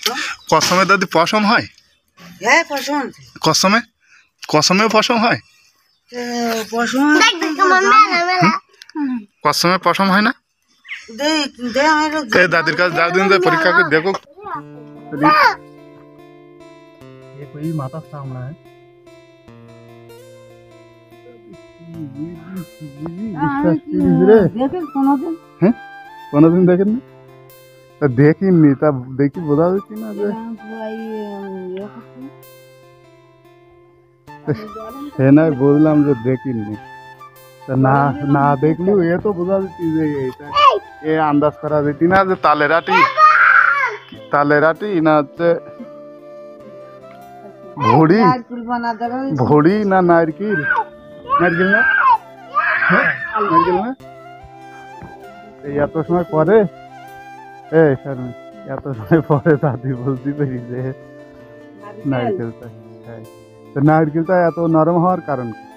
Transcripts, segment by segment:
কসমে দাদি পশম হয়? হ্যাঁ পশম কসমে কসমেও পশম হয়? পশম কসমে পশম হয় না? দাদির কাছে যাও দিন পরীক্ষা করে দেখো। कोई माता सामना है কোনদিন দেখেন না? দেখিনি, তা দেখি বোঝা যাচ্ছে না যে সে নয়, বললাম যে দেখিনি, না না দেখলেও এ তো বোঝা যাচ্ছে যে এইটা এ আন্দাজ করা যেত না যে তালেরাটি তালেরাটি না হচ্ছে ভড়ি ভড়ি না নারকেল নারকেল না নারকেল না এত সময় পরে এত সময় পরে দাদি বলতে পারি যে নারকেলটা। হ্যাঁ, তো নারকেলটা এত নরম হওয়ার কারণ কি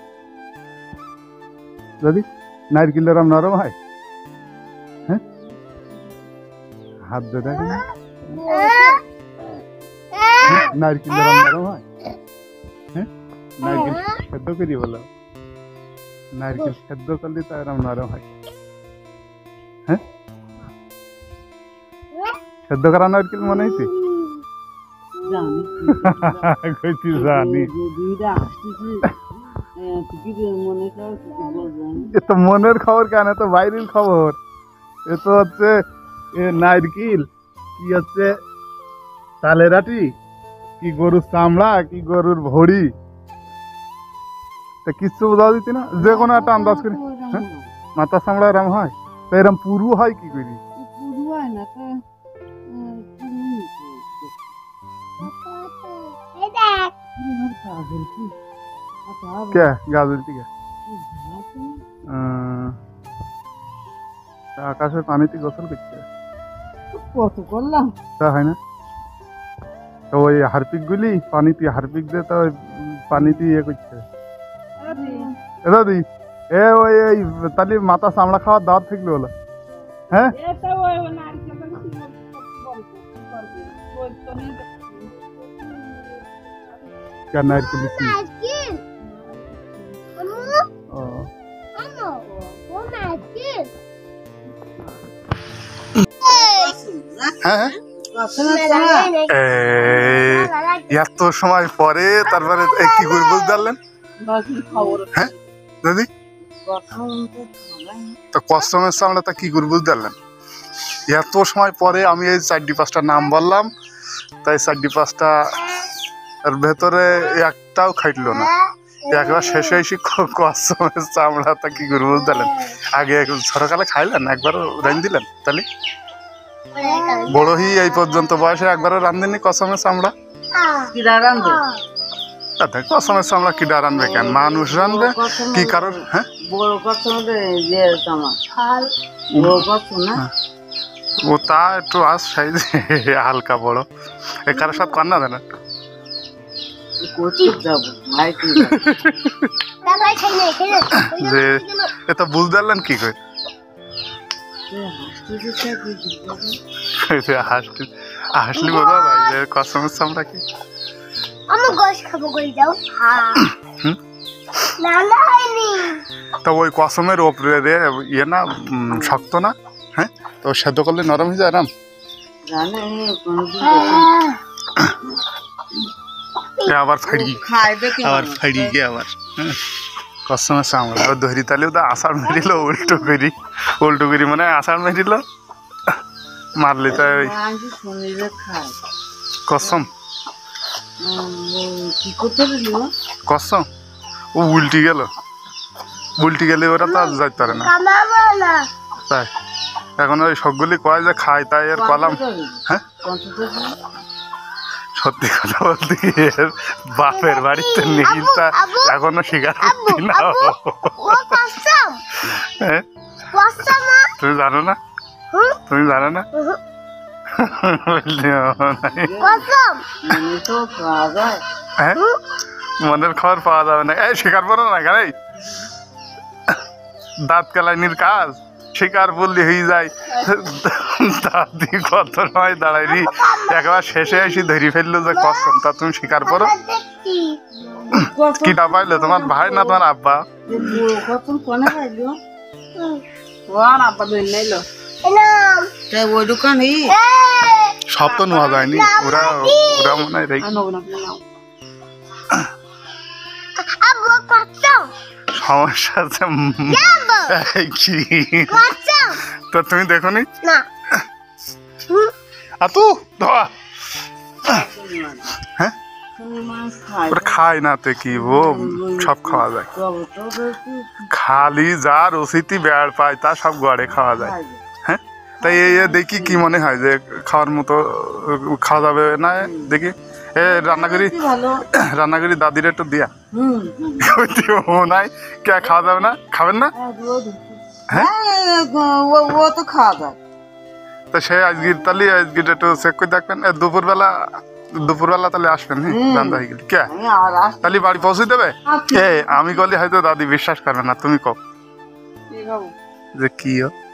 দাদি? নারকেল এরম নরম হয়? হ্যাঁ, হাত দিয়ে দেখেন নারকেল এরম নরম হয়? হ্যাঁ, নারকেল সেদ্ধ করি বলো, নারকেল সেদ্ধ করলে তো এরম নরম হয়। হ্যাঁ, সেদ্ধ করা নারকেল মনে হইছে? জানি এ তো মনের খবর কেন, তো বাইরের খবর। এ তো হচ্ছে নারকেল কি হচ্ছে তালেরাটি কি গরুর চামড়া কি গরুর ভড়ি, তা কিচ্ছু বোঝা দিতি না, যে কোনো একটা আন্দাজ করি। হ্যাঁ, মাথা চামড়া এরম হয়, তো এরম পুরু হয় কি করি? গাজর কি আকাশের পানিতে গোসল করছে কত করলাম তা হয় না? তো ওই হারপিক গুলি পানিতে হারপিক দিয়ে তো পানিতে ইয়ে করছে দাদি। এ ওই তাহলে মাথা চামড়া খাওয়ার দাওয়াত থাকলে বলো। হ্যাঁ, নারকেল কি এত সময় পরে তারপরে কি করে বুঝতে পারলেন? হ্যাঁ দাদি, তো কসমের চামড়া তা কি করে বুঝতে পারলেন? এত সময় পরে আমি এই 4-5টা নাম বললাম, তাই 4-5টা এর ভেতরে একটাও খাইলো না, একবার শেষে এসে কসমের চামড়া তা কি করে বুঝতে পারলেন? আগে ছোটকালে খাইলেন, একবারও রান দিলেন? তাহলে বড় হি এই পর্যন্ত বয়সে একবারও রান্ধেনি কসমের চামড়া? কসমের চামড়া কিডা রানবে কেন, মানুষ রানবে কি কারণ? হ্যাঁ, ও তা একটু আস সাইজে হালকা বড়, এ কারোর সাথে কর না দেন একটু যে এটা বুঝতে পারলেন কি করে? হাসলি বোঝা যায় যে কসমের চামড়া কি। তো ওই কসমের ওপরে ইয়ে না শক্ত না? হ্যাঁ, তো সেদ্ধ করলে নরম হয়ে যায় আরাম। আবার ফাড়ি গিয়ে আবার কসমের চামড়া ধরি, তাহলে ওটা আষাঢ় মেরিল উল্টো করি মানে আষাঢ় মেরিল মারলি তো কসম কসম ও উল্টি গেলে ওরা তো আর যাইতে পারে না। তাই এখন ওই সবগুলি কয় যে খাই, তাই এর কলাম। হ্যাঁ, সত্যি কথা বলতে এর বাপের বাড়িতে নেই, তা এখনো স্বীকার করছি না। হ্যাঁ, তুমি জানো না? তুমি জানো না? হ্যাঁ, মনের খবর পাওয়া যাবে না, এই স্বীকার করো না কেন? দাঁত কেলানির কাজ শিকার বললি হয়ে যায় দাদি কত নয় দাঁড়াইনি একবার শেষে এসে ধরে ফেললো যে কসম তা তুমি শিকার করো কিটা পাইলে তোমার ভাই না তোমার আব্বা কখন কোনে পাইলো ওর আব্বা ধরে নাইলো তাই ওই দোকানে সব তো নেওয়া যায়নি ওরা ওরা মনে হয় রেখে আনো না নাও সমস্যা আছে এই কি তো তুমি দেখো নি আতু ধোয়া হ্যাঁ ওটা খায় না তে কি ও সব খাওয়া যায় খালি যার রসিতি বেড় পায় তা সব গড়ে খাওয়া যায় হ্যাঁ তাই এই দেখি কি মনে হয় যে খাওয়ার মতো খাওয়া যাবে না দেখি এ রান্না করি দাদির একটু দিয়া ও নাই কে খাওয়া যাবে না খাবেন না ও তো খাওয়া যায় তো সে আজকে তাহলে আজকে একটু চেক করে দেখবেন দুপুরবেলা তাহলে আসবেন রান্না হয়ে গেলে কে তাহলে বাড়ি পৌঁছে দেবে এ আমি গলি হয়তো দাদি বিশ্বাস করবে না তুমি কও যে কি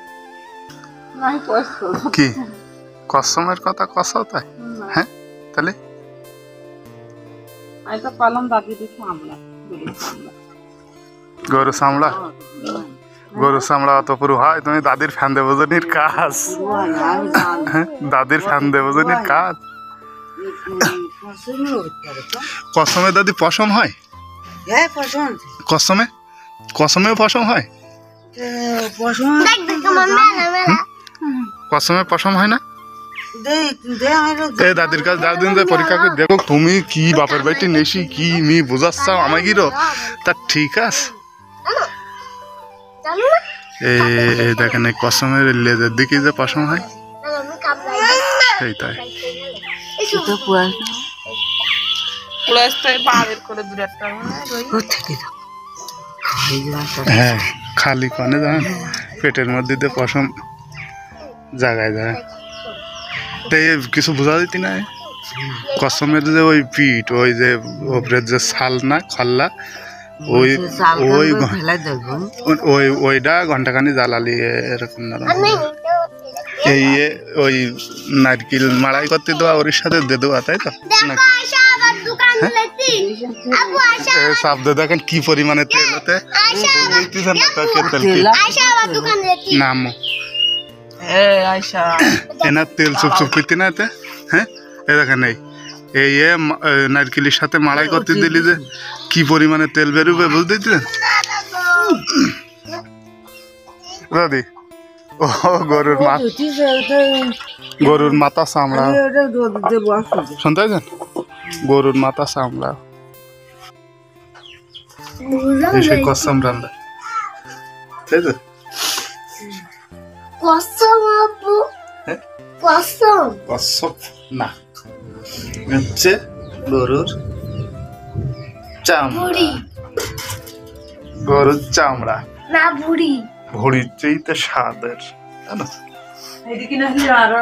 কি কসমের কথা কসও তাই হ্যাঁ তাহলে আমি তো পালাম দাদি দিকে আমরা গরু চামড়া গরু চামড়া অত পুরো হয় তুমি দাদির ফ্যান দেবো জনির কাজ দাদির ফ্যান দেবো জনির কাজ কসমে দাদি পশম হয় হ্যাঁ পছন্দ কসমেও পশম হয় পছন্দ কসমে পশম হয় না দাদির কাছে যাও দিন পরীক্ষা করে দেখো তুমি কি বাপের বাড়িতে নেশি কি মি বোঝাচ্ছ আমায় গিরো তা ঠিক আছে এই দেখেন এই কসমের লেজের দিকে যে পশম হয় সেই তাই হ্যাঁ খালি কনে জানেন পেটের মধ্যে দিয়ে পশম জাগায় যায় তাই কিছু বোঝা যেতি না কসমের যে ওই পিঠ ওই যে ওপরের যে ছাল না খল্লা ওই ওই ওইটা ঘন্টাখানি জ্বালালি এরকম এই ওই নারকেল মাড়াই করতে দেওয়া ওর সাথে দিয়ে দেওয়া তাই তো সাপ দিয়ে দেখেন কি পরিমাণে তেল হতে নাম এনার তেল চুপ চুপ করতে না এতে হ্যাঁ এ দেখেন এই নারকেলের সাথে মাড়াই করতে দিলি যে কি পরিমাণে তেল বেরোবে বুঝতে দিলেন দাদি ও গরুর মাথা চামড়া শুনতে পাইছেন গরুর মাথা চামড়া সেই কসম রান্না তাই তো কসম না হচ্ছে গরুর চামড়া গরুর চামড়া না ভুড়ি ভুড়ির চেয়ে স্বাদের এদিকে না হলে আরো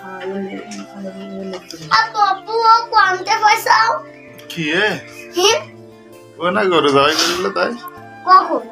আপু আপু কোনতে পয়সা কি ও না গরু জবাই করলো তাই কখন